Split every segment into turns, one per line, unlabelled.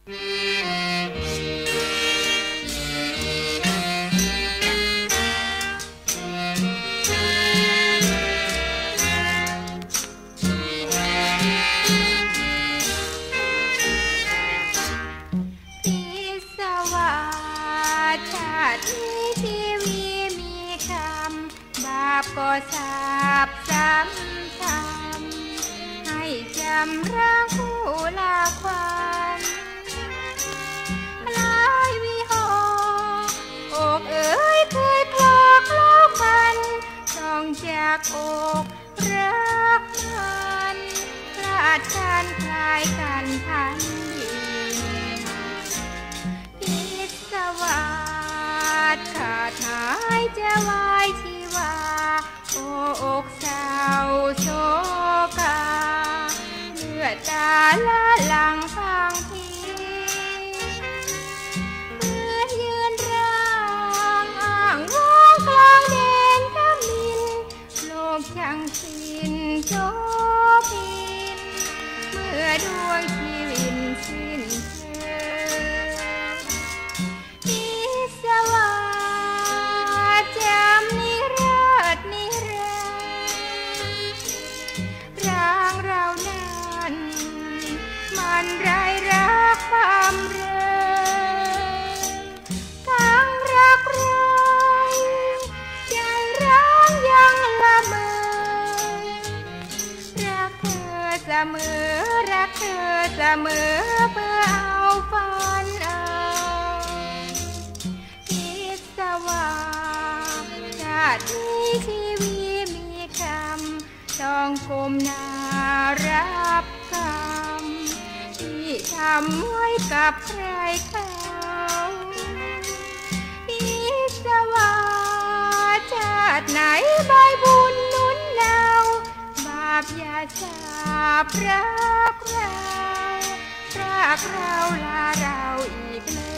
ก็สาบซ้ำให้จำร่างคู่ลาควันลายวิหอกเอ๋ยเคยพลอกโลกมันต้องจากอกรักมันพลาดกันคลายกันพันพิศวาสขาดหายจะวายชีวาโอกเศร้าโศกาเลือดตาละหลังฟังทีเหมือนยืนร่างอ้างว้างกลางแดนขมินโลกช่างสิ้นโจพินเมื่อดวงชีวิตสิ้นเชิงพิศวาสจำนิรันดร์นิรันดร์ร่างเรานั้นมันไร้รักความเริงทั้งรักเราใจร้างยังละเมอรักเธอเสมอรักเธอเสมอเพื่อเอาฝันเอาพิศวาสชาตินี้ชีวิตมีกรรมต้องก้มหน้ารับกรรมที่ทำไว้กับใครเขาพิศวาสชาติไหนใบบุญหนุนเราบาปอย่าสาปรักเรารักเราลาเราอีกเลย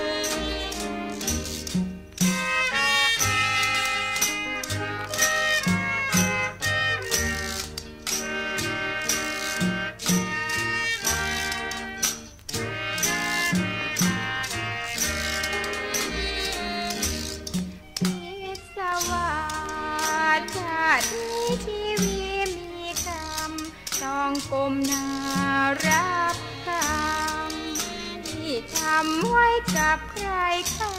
ชาตินี้ชีวิตมีกรรมต้องก้มหน้ารับกรรมที่ทำไว้กับใครเขา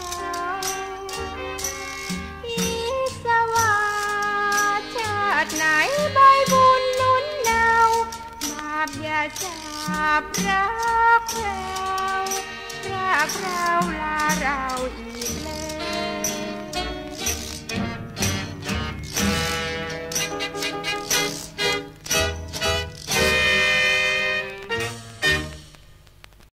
พิศวาสชาติไหนใบบุญหนุนเราบาปอย่าสาปรักเรารักเราลาเรา